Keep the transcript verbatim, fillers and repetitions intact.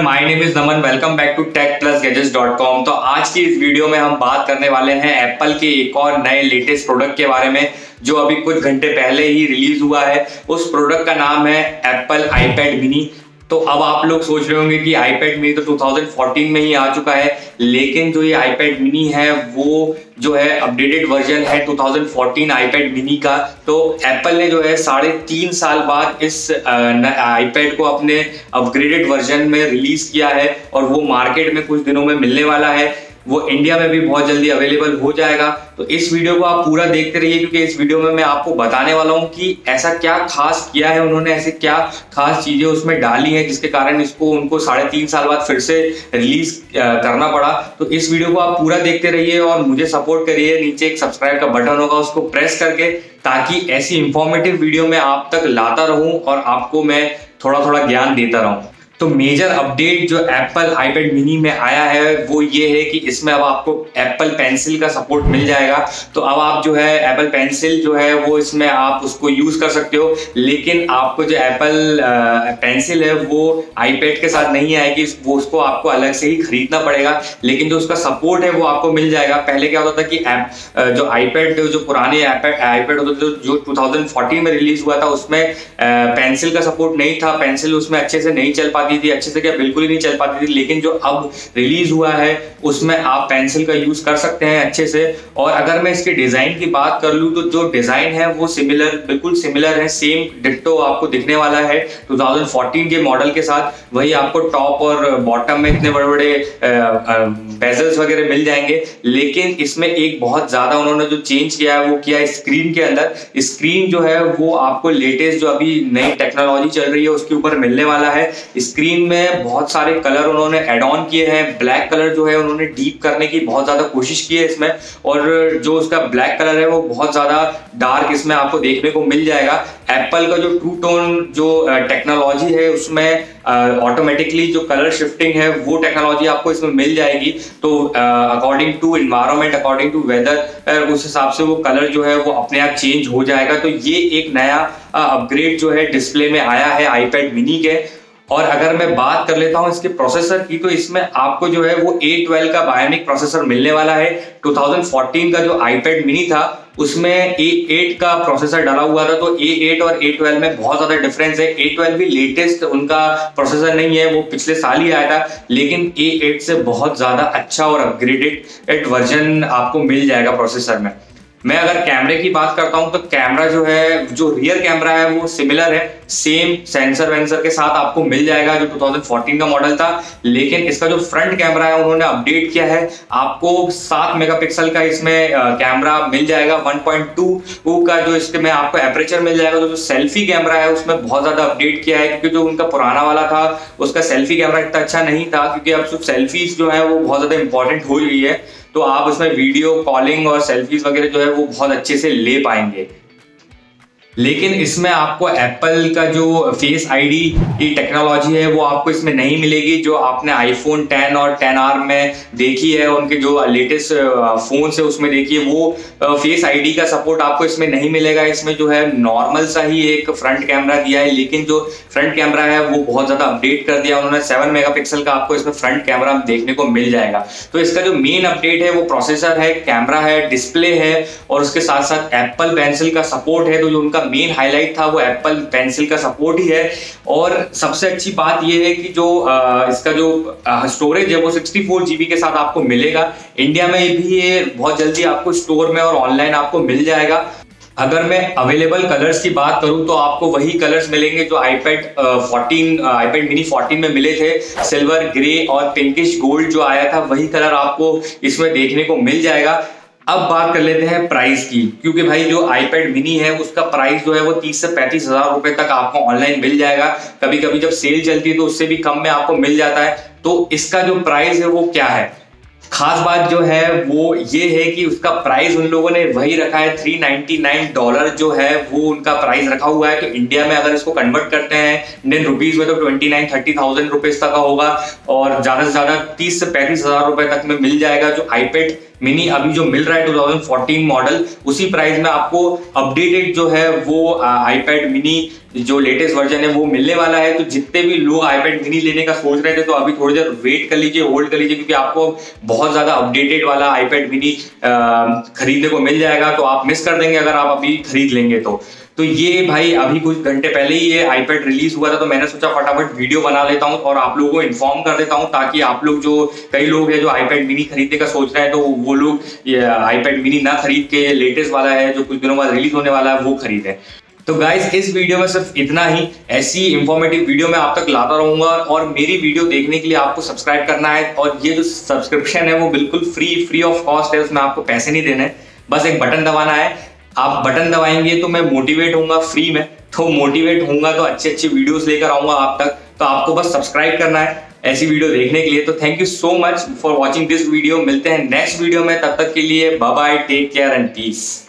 My name is Naman. Welcome back to tech plus gadgets dot com. तो आज की इस वीडियो में हम बात करने वाले हैं एप्पल के एक और नए लेटेस्ट प्रोडक्ट के बारे में जो अभी कुछ घंटे पहले ही रिलीज हुआ है। उस प्रोडक्ट का नाम है एप्पल आईपैड मिनी। तो अब आप लोग सोच रहे होंगे कि आईपैड मिनी तो दो हज़ार चौदह में ही आ चुका है, लेकिन जो ये आईपैड मिनी है वो जो है अपडेटेड वर्जन है दो हज़ार चौदह आईपैड मिनी का। तो एप्पल ने जो है साढ़े तीन साल बाद इस आईपैड को अपने अपग्रेडेड वर्जन में रिलीज किया है और वो मार्केट में कुछ दिनों में मिलने वाला है। वो इंडिया में भी बहुत जल्दी अवेलेबल हो जाएगा। तो इस वीडियो को आप पूरा देखते रहिए, क्योंकि इस वीडियो में मैं आपको बताने वाला हूं कि ऐसा क्या खास किया है उन्होंने, ऐसे क्या खास चीजें उसमें डाली हैं जिसके कारण इसको उनको साढ़े तीन साल बाद फिर से रिलीज करना पड़ा। तो इस वीडियो को आप पूरा देखते रहिए और मुझे सपोर्ट करिए। नीचे एक सब्सक्राइब का बटन होगा, उसको प्रेस करके, ताकि ऐसी इंफॉर्मेटिव वीडियो मैं आप तक लाता रहूं और आपको मैं थोड़ा थोड़ा ज्ञान देता रहूं। तो मेजर अपडेट जो एप्पल आईपैड मिनी में आया है वो ये है कि इसमें अब आपको एप्पल पेंसिल का सपोर्ट मिल जाएगा। तो अब आप जो है एप्पल पेंसिल जो है वो इसमें आप उसको यूज कर सकते हो, लेकिन आपको जो एप्पल पेंसिल है वो आईपैड के साथ नहीं आएगी, वो उसको आपको अलग से ही खरीदना पड़ेगा। लेकिन जो उसका सपोर्ट है वो आपको मिल जाएगा। पहले क्या होता था कि ऐप जो आईपैड जो पुराने आईपैड होते थे जो दो हज़ार चौदह में रिलीज हुआ था उसमें पेंसिल का सपोर्ट नहीं था, पेंसिल उसमें अच्छे से नहीं चल पाती थी, अच्छे से क्या बिल्कुल ही नहीं चल पाती थी। लेकिन जो अब रिलीज हुआ है उसमें आप पेंसिल का यूज कर सकते हैं अच्छे से। और अगर मैं इसके डिजाइन की बात कर लूं तो जो डिजाइन है वो सिमिलर बिल्कुल सिमिलर है, सेम डिट्टो आपको दिखने वाला है दो हज़ार चौदह के मॉडल के साथ। वही आपको टॉप और बॉटम में इतने बड़े बड़े बेजल्स वगैरह मिल जाएंगे, लेकिन इसमें एक बहुत ज्यादा उन्होंने जो चेंज किया है वो किया है स्क्रीन के अंदर। स्क्रीन जो है वो आपको लेटेस्ट जो अभी नई टेक्नोलॉजी चल रही है उसके ऊपर मिलने वाला है। स्क्रीन में बहुत सारे कलर उन्होंने ऐड ऑन किए हैं। ब्लैक कलर जो है उन्होंने डीप करने की बहुत ज्यादा कोशिश की है इसमें, और जो उसका ब्लैक कलर है वो बहुत ज्यादा डार्क इसमें आपको देखने को मिल जाएगा। एप्पल का जो टू टोन जो टेक्नोलॉजी है उसमें ऑटोमेटिकली uh, जो कलर शिफ्टिंग है वो टेक्नोलॉजी आपको इसमें मिल जाएगी। तो according to environment, according to weather, उस हिसाब से वो कलर जो है वो अपने आप चेंज हो जाएगा। तो ये एक नया अपग्रेड uh, जो है डिस्प्ले में आया है आईपैड मिनी के। और अगर मैं बात कर लेता हूं इसके प्रोसेसर की, तो इसमें आपको जो है वो ए ट्वेल्व का बायोनिक प्रोसेसर मिलने वाला है। दो हज़ार चौदह का जो आईपैड मिनी था उसमें ए एट का प्रोसेसर डाला हुआ था। तो ए एट और ए ट्वेल्व में बहुत ज्यादा डिफरेंस है। ए ट्वेल्व भी लेटेस्ट उनका प्रोसेसर नहीं है, वो पिछले साल ही आया था, लेकिन ए एट से बहुत ज्यादा अच्छा और अपग्रेडेड वर्जन आपको मिल जाएगा प्रोसेसर में। मैं अगर कैमरे की बात करता हूं तो कैमरा जो है, जो रियर कैमरा है वो सिमिलर है, सेम सेंसर वेंसर के साथ आपको मिल जाएगा जो दो हज़ार चौदह का मॉडल था। लेकिन इसका जो फ्रंट कैमरा है उन्होंने अपडेट किया है। आपको सात मेगापिक्सल का इसमें कैमरा मिल जाएगा, वन पॉइंट टू का जो इसमें आपको एपरेचर मिल जाएगा। तो जो सेल्फी कैमरा है उसमें बहुत ज्यादा अपडेट किया है, क्योंकि जो उनका पुराना वाला था उसका सेल्फी कैमरा इतना अच्छा नहीं था, क्योंकि अब जो सेल्फीज जो है वो बहुत ज्यादा इंपॉर्टेंट हो गई है। तो आप उसमें वीडियो कॉलिंग और सेल्फीज वगैरह जो है वो बहुत अच्छे से ले पाएंगे। लेकिन इसमें आपको एप्पल का जो फेस आईडी की टेक्नोलॉजी है वो आपको इसमें नहीं मिलेगी, जो आपने आईफोन टेन और टेन आर में देखी है, उनके जो लेटेस्ट फोन है उसमें देखिए वो फेस आईडी का सपोर्ट आपको इसमें नहीं मिलेगा। इसमें जो है नॉर्मल सा ही एक फ्रंट कैमरा दिया है, लेकिन जो फ्रंट कैमरा है वो बहुत ज्यादा अपडेट कर दिया उन्होंने। सेवन मेगापिक्सल का आपको इसमें फ्रंट कैमरा देखने को मिल जाएगा। तो इसका जो मेन अपडेट है वो प्रोसेसर है, कैमरा है, डिस्प्ले है, और उसके साथ साथ एप्पल पेंसिल का सपोर्ट है। तो जो उनका मेन हाईलाइट था वो एप्पल पेंसिल का सपोर्ट ही है। और सबसे अच्छी बात ये है कि जो आ, इसका जो स्टोरेज है वो सिक्सटी फोर जीबी के साथ आपको मिलेगा। इंडिया में भी ये बहुत जल्दी आपको स्टोर में और ऑनलाइन आपको मिल जाएगा। अगर मैं अवेलेबल कलर्स की बात करूं तो आपको वही कलर्स मिलेंगे जो iPad fourteen iPad mini fourteen में मिले थे। सिल्वर, ग्रे और पिंकिश गोल्ड जो आया था वही कलर आपको इसमें देखने को मिल जाएगा। अब बात कर लेते हैं प्राइस की, क्योंकि भाई जो आईपैड मिनी है उसका प्राइस जो है वो तीस से पैंतीस हजार रुपए तक आपको ऑनलाइन मिल जाएगा। कभी कभी जब सेल चलती है तो उससे भी कम में आपको मिल जाता है। तो इसका जो प्राइस है वो क्या है, खास बात जो है वो ये है कि उसका प्राइस उन लोगों ने वही रखा है, थ्री नाइनटी नाइन डॉलर जो है वो उनका प्राइस रखा हुआ है। तो इंडिया में अगर इसको कन्वर्ट करते हैं इंडियन रुपीज में तो twenty nine thirty thousand rupees तक का होगा, और ज्यादा से ज्यादा तीस से पैंतीस हजार रुपए तक में मिल जाएगा जो आईपैड मिनी अभी जो मिल रहा है दो हज़ार चौदह मॉडल, उसी प्राइस में आपको अपडेटेड जो है वो आईपैड मिनी जो लेटेस्ट वर्जन है वो मिलने वाला है। तो जितने भी लोग आईपैड मिनी लेने का सोच रहे थे तो अभी थोड़ी देर वेट कर लीजिए, होल्ड कर लीजिए, क्योंकि आपको बहुत ज्यादा अपडेटेड वाला आईपैड मिनी खरीदने को मिल जाएगा। तो आप मिस कर देंगे अगर आप अभी खरीद लेंगे तो। तो ये भाई अभी कुछ घंटे पहले ही ये आईपैड रिलीज हुआ था, तो मैंने सोचा फटाफट वीडियो बना लेता हूं और आप लोगों को इन्फॉर्म कर देता हूं, ताकि आप लोग जो कई लोग हैं जो आईपैड मिनी खरीदने का सोच रहे हैं तो वो लोग ये आईपैड मिनी ना खरीद के लेटेस्ट वाला है जो कुछ दिनों बाद रिलीज होने वाला है वो खरीदें। तो गाइस इस वीडियो में सिर्फ इतना ही। ऐसी इंफॉर्मेटिव वीडियो मैं आप तक लाता रहूंगा और मेरी वीडियो देखने के लिए आपको सब्सक्राइब करना है। और ये जो सब्सक्रिप्शन है वो बिल्कुल फ्री फ्री ऑफ कॉस्ट है, उसमें आपको पैसे नहीं देने, बस एक बटन दबाना है। आप बटन दबाएंगे तो मैं मोटिवेट होऊंगा फ्री में, तो मोटिवेट होऊंगा तो अच्छी अच्छी वीडियोस लेकर आऊंगा आप तक। तो आपको बस सब्सक्राइब करना है ऐसी वीडियो देखने के लिए। तो thank you so much for watching this video. मिलते हैं नेक्स्ट वीडियो में, तब तक के लिए bye bye, take care and piece.